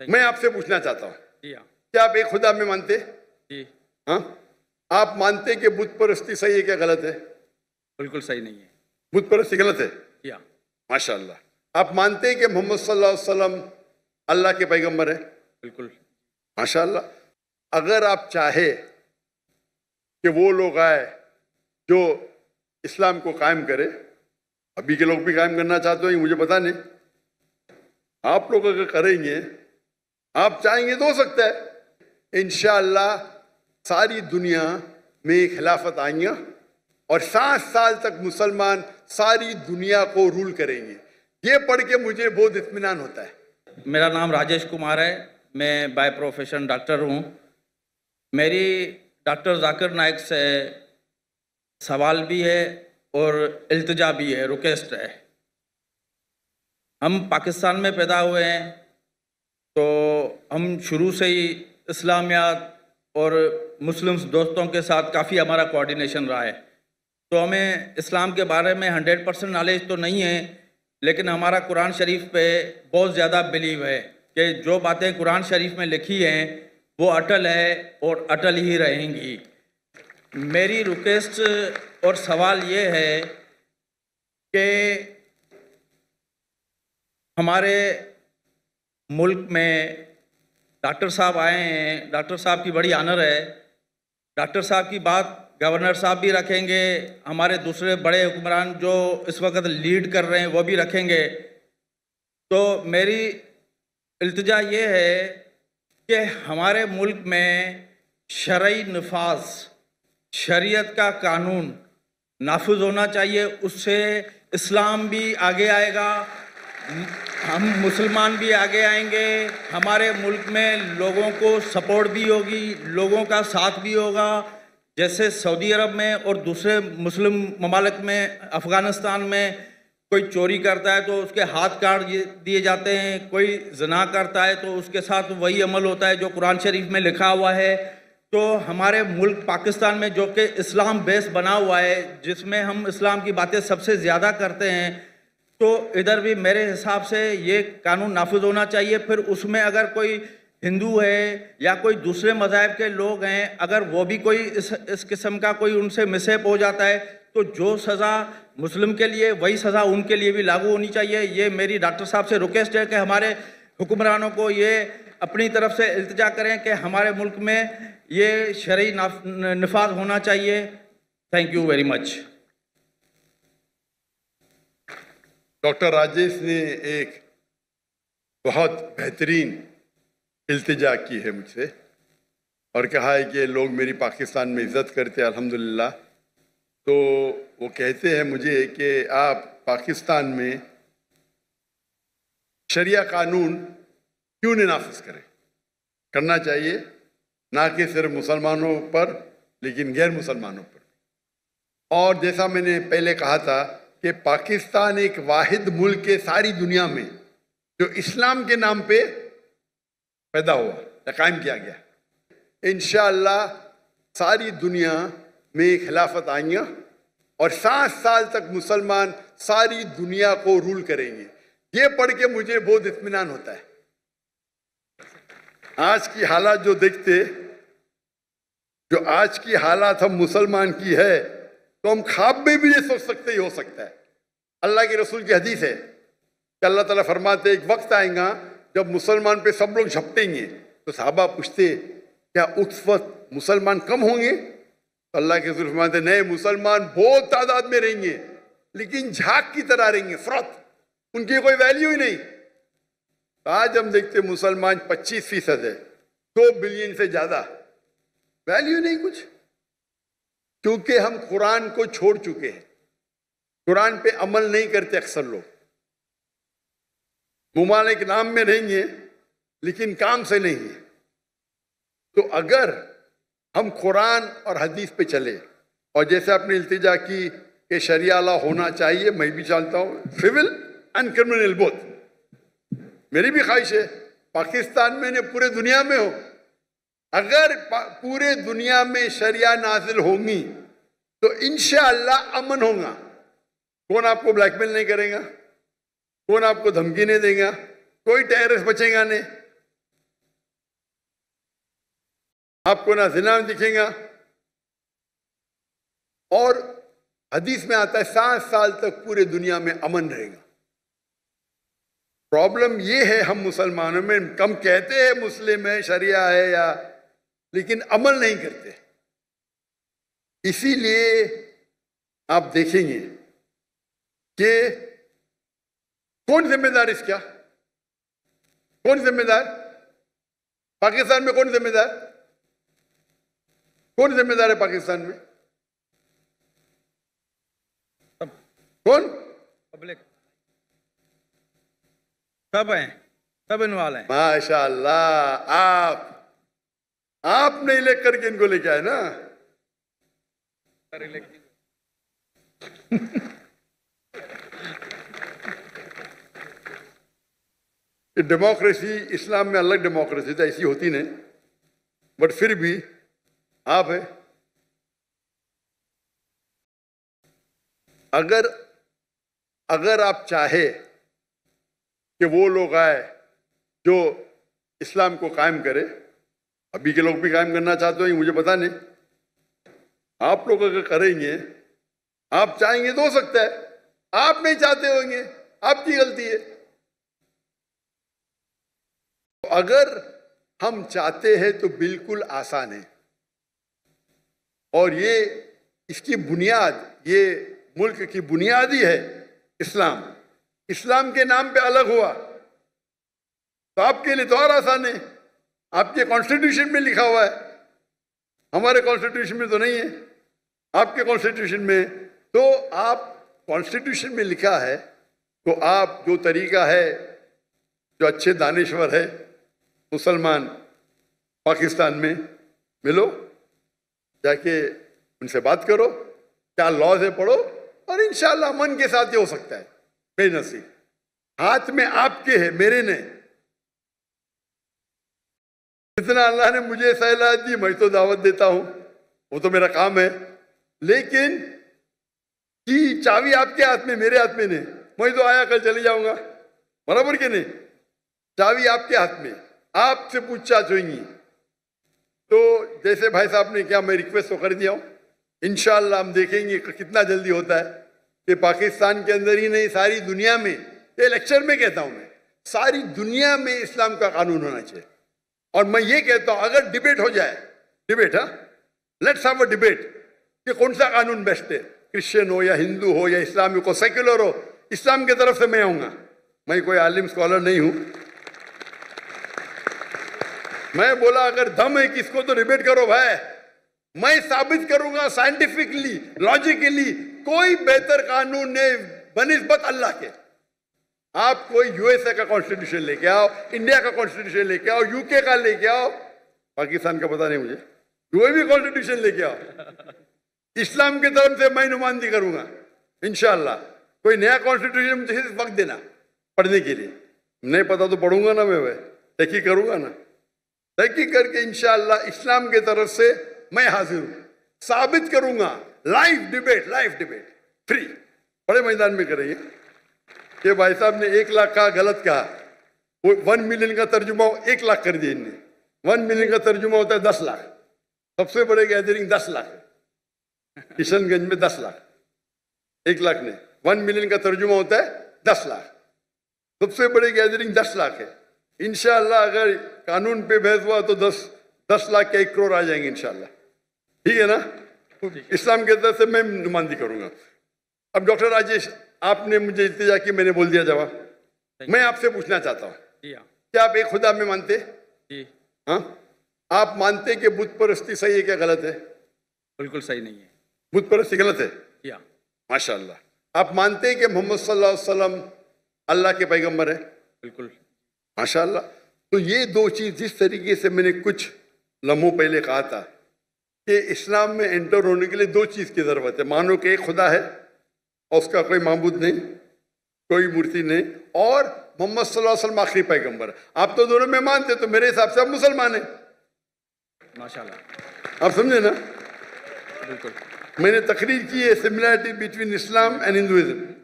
मैं आपसे पूछना चाहता हूँ, जी हाँ। क्या आप एक खुदा में मानते? जी। हाँ, आप मानते कि बुत परस्ती सही है क्या गलत है? बिल्कुल सही नहीं है। बुत परस्ती गलत है? जी हाँ। माशाल्लाह। आप मानते हैं कि मोहम्मद सल्लल्लाहु अलैहि वसल्लम अल्लाह के पैगंबर है? बिल्कुल। माशाल्लाह। अगर आप चाहे कि वो लोग आए जो इस्लाम को कायम करे, अभी के लोग भी कायम करना चाहते हो मुझे पता नहीं, आप लोग अगर करेंगे, आप चाहेंगे तो हो सकता है इंशाअल्लाह सारी दुनिया में खिलाफत आएंगे और 7 साल तक मुसलमान सारी दुनिया को रूल करेंगे। ये पढ़ के मुझे बहुत इत्मीनान होता है। मेरा नाम राजेश कुमार है, मैं बाय प्रोफेशन डॉक्टर हूँ। मेरी डॉक्टर जाकिर नाइक से सवाल भी है और इल्तिजा भी है, रिक्वेस्ट है। हम पाकिस्तान में पैदा हुए हैं तो हम शुरू से ही इस्लामियात और मुस्लिम्स दोस्तों के साथ काफ़ी हमारा कोऑर्डिनेशन रहा है, तो हमें इस्लाम के बारे में 100% नॉलेज तो नहीं है, लेकिन हमारा कुरान शरीफ पे बहुत ज़्यादा बिलीव है कि जो बातें कुरान शरीफ में लिखी हैं वो अटल है और अटल ही रहेंगी। मेरी रिक्वेस्ट और सवाल ये है कि हमारे मुल्क में डॉक्टर साहब आए हैं, डॉक्टर साहब की बड़ी ऑनर है, डॉक्टर साहब की बात गवर्नर साहब भी रखेंगे, हमारे दूसरे बड़े हुक्मरान जो इस वक्त लीड कर रहे हैं वो भी रखेंगे। तो मेरी इल्तिजा ये है कि हमारे मुल्क में शरई नफाज, शरीयत का कानून नाफिज होना चाहिए, उससे इस्लाम भी आगे आएगा, हम मुसलमान भी आगे आएंगे, हमारे मुल्क में लोगों को सपोर्ट भी होगी, लोगों का साथ भी होगा। जैसे सऊदी अरब में और दूसरे मुस्लिम ममालिक में, अफ़गानिस्तान में कोई चोरी करता है तो उसके हाथ काट दिए जाते हैं, कोई ज़ना करता है तो उसके साथ वही अमल होता है जो कुरान शरीफ में लिखा हुआ है। तो हमारे मुल्क पाकिस्तान में जो कि इस्लाम बेस बना हुआ है, जिसमें हम इस्लाम की बातें सबसे ज़्यादा करते हैं, तो इधर भी मेरे हिसाब से ये कानून नाफिज होना चाहिए। फिर उसमें अगर कोई हिंदू है या कोई दूसरे मज़ाहब के लोग हैं, अगर वो भी कोई इस किस्म का कोई उनसे मिसहैप हो जाता है तो जो सज़ा मुस्लिम के लिए वही सज़ा उनके लिए भी लागू होनी चाहिए। ये मेरी डॉक्टर साहब से रिक्वेस्ट है कि हमारे हुक्मरानों को ये अपनी तरफ से इल्तिजा करें कि हमारे मुल्क में ये शरई नफाज होना चाहिए। Thank you very much. Doctor Rajesh ने एक बहुत बेहतरीन इल्तिजा की है मुझसे और कहा है कि लोग मेरी पाकिस्तान में इज़्ज़त करते हैं, अल्हम्दुलिल्लाह। तो वो कहते हैं मुझे कि आप पाकिस्तान में शरिया कानून क्यों नहीं नाफिज करें? करना चाहिए, ना कि सिर्फ मुसलमानों पर लेकिन गैर मुसलमानों पर। और जैसा मैंने पहले कहा था कि पाकिस्तान एक वाहिद मुल्क है सारी दुनिया में जो इस्लाम के नाम पे पैदा हुआ या कायम किया गया। इंशाअल्लाह सारी दुनिया में खिलाफत आएंगे और 7 साल तक मुसलमान सारी दुनिया को रूल करेंगे। ये पढ़ के मुझे बहुत इत्मीनान होता है। आज की हालात जो देखते, जो आज की हालात हम मुसलमान की है, तो हम ख्वाब में भी ये सोच सकते ही हो सकता है। अल्लाह के रसूल की हदीस है कि अल्लाह ताला फरमाते एक वक्त आएगा जब मुसलमान पे सब लोग झपटेंगे। तो सहाबा पूछते क्या उस वक्त मुसलमान कम होंगे? तो अल्लाह के रसूल फरमाते नहीं, मुसलमान बहुत तादाद में रहेंगे लेकिन झाग की तरह रहेंगे, फ्रॉथ, उनकी कोई वैल्यू ही नहीं। तो आज हम देखते मुसलमान 25% है, 2 बिलियन से ज्यादा, वैल्यू नहीं कुछ, क्योंकि हम कुरान को छोड़ चुके हैं, कुरान पे अमल नहीं करते। अक्सर लोग मुमालिक नाम में रहेंगे लेकिन काम से नहीं है। तो अगर हम कुरान और हदीस पे चले और जैसे आपने इल्तिजा की कि शरिया लॉ होना चाहिए, मैं भी चाहता हूँ, सिविल एंड क्रिमिनल बोथ, मेरी भी ख्वाहिश है पाकिस्तान में ने पूरे दुनिया में हो। अगर पूरे दुनिया में शरिया नाजिल होंगी तो इंशाअल्लाह अमन होगा। कौन आपको ब्लैकमेल नहीं करेगा, कौन आपको धमकी नहीं देगा, कोई टेररिस्ट बचेगा नहीं। आपको ना जिना दिखेगा, और हदीस में आता है 7 साल तक पूरे दुनिया में अमन रहेगा। प्रॉब्लम ये है हम मुसलमानों में, कम कहते हैं मुस्लिम है, शरिया है या, लेकिन अमल नहीं करते। इसीलिए आप देखेंगे कि कौन जिम्मेदार इसका, कौन जिम्मेदार? पाकिस्तान में कौन जिम्मेदार? कौन जिम्मेदार है पाकिस्तान में? कौन? पब्लिक, सब हैं, सब इन्वॉल्व हैं। माशाअल्लाह, आप नहीं लेकर के इनको लेके आए ना। डेमोक्रेसी इस्लाम में अलग डेमोक्रेसी तो ऐसी होती नहीं, बट फिर भी आप है, अगर आप चाहे कि वो लोग आए जो इस्लाम को कायम करे, अभी के लोग भी कायम करना चाहते हो मुझे पता नहीं, आप लोग अगर करेंगे, आप चाहेंगे तो हो सकता है, आप नहीं चाहते होंगे, आपकी गलती है। अगर हम चाहते हैं तो बिल्कुल आसान है, और ये इसकी बुनियाद, ये मुल्क की बुनियाद ही है इस्लाम। इस्लाम के नाम पे अलग हुआ तो आपके लिए तो और आसान है, आपके कॉन्स्टिट्यूशन में लिखा हुआ है, हमारे कॉन्स्टिट्यूशन में तो नहीं है, आपके कॉन्स्टिट्यूशन में। तो आप कॉन्स्टिट्यूशन में लिखा है तो आप जो तरीका है, जो अच्छे दानिश्वर है मुसलमान पाकिस्तान में, मिलो, जाके उनसे बात करो, क्या लॉज है पढ़ो, और इंशाल्लाह मन के साथ ये हो सकता है। बेनसीब हाथ में आपके है, मेरे ने। जितना अल्लाह ने मुझे सहला दी, मैं तो दावत देता हूं, वो तो मेरा काम है, लेकिन कि चाबी आपके हाथ में, मेरे हाथ में नहीं। मैं तो आया कल चले जाऊंगा, बराबर के नहीं? चाबी आपके हाथ में, आपसे पूछताछ होगी। तो जैसे भाई साहब ने क्या, मैं रिक्वेस्ट तो कर दिया हूं, इंशाअल्लाह हम देखेंगे कितना जल्दी होता है कि पाकिस्तान के अंदर ही नहीं, सारी दुनिया में, ये लेक्चर में कहता हूं मैं, सारी दुनिया में इस्लाम का कानून होना चाहिए। और मैं ये कहता हूं अगर डिबेट हो जाए, डिबेट, हाँ, लेट्स हैव अ डिबेट कि कौन सा कानून बेस्ट है, क्रिश्चियन हो या हिंदू हो या इस्लामिक हो, सेक्युलर हो, इस्लाम की तरफ से मैं आऊंगा। मैं कोई आलिम स्कॉलर नहीं हूं, मैं बोला अगर दम है किसको तो डिबेट करो भाई, मैं साबित करूंगा साइंटिफिकली, लॉजिकली, कोई बेहतर कानून नहीं बनिस्बत अल्लाह के। आप कोई यूएसए का कॉन्स्टिट्यूशन लेके आओ, इंडिया का कॉन्स्टिट्यूशन लेके आओ, यूके का लेके आओ, पाकिस्तान का पता नहीं मुझे, कोई भी कॉन्स्टिट्यूशन लेके आओ, इस्लाम की तरफ से मैं नुमाइंदगी करूंगा इंशाअल्लाह। कोई नया कॉन्स्टिट्यूशन मुझे वक्त देना पढ़ने के लिए, नहीं पता तो पढ़ूंगा ना, मैं तहकीक करूंगा ना, तहकीक करके इंशाअल्लाह इस्लाम की तरफ से मैं हाजिर हूं, साबित करूंगा। लाइव डिबेट फ्री, बड़े मैदान में करेंगे कि भाई साहब ने 1 लाख कहा, गलत कहा, वो 1 मिलियन का तर्जुमा 1 लाख कर दिया इनने। 1 मिलियन का तर्जुमा होता है 10 लाख, सबसे बड़े गैदरिंग 10 लाख, किशनगंज में 10 लाख, 1 लाख नहीं, 1 मिलियन का तर्जुमा होता है 10 लाख, सबसे बड़ी गैदरिंग 10 लाख है। इंशाअल्लाह अगर कानून पे बहस हुआ तो 10 लाख के 1 करोड़ आ जाएंगे इंशाअल्लाह, ठीक है ना? इस्लाम के तरफ से मैं नुमाइंदगी करूंगा। अब डॉक्टर राजेश, आपने मुझे इल्तिजा की, मैंने बोल दिया जवाब। मैं आपसे पूछना चाहता हूँ, क्या आप एक खुदा में मानते? हाँ, आप मानते कि बुत परस्ती सही है क्या गलत है? बिल्कुल सही नहीं है, बुत परस्ती गलत है। माशाअल्लाह। आप मानते हैं कि मोहम्मद सल्लल्लाहु अलैहि वसल्लम अल्लाह के पैगंबर है? बिल्कुल। माशाअल्लाह। तो ये दो चीज, जिस तरीके से मैंने कुछ लम्हों पहले कहा था कि इस्लाम में एंटर होने के लिए 2 चीज की जरूरत है, मानो कि एक खुदा है और उसका कोई माबूद नहीं, कोई मूर्ति नहीं, और मोहम्मद सल्लल्लाहु अलैहि वसल्लम आखिरी पैगंबर। आप तो दोनों में मानते, तो मेरे हिसाब से आप मुसलमान हैं। माशाअल्लाह, आप समझे ना? बिल्कुल। मैंने तकरीर की है similarity between Islam and Hinduism.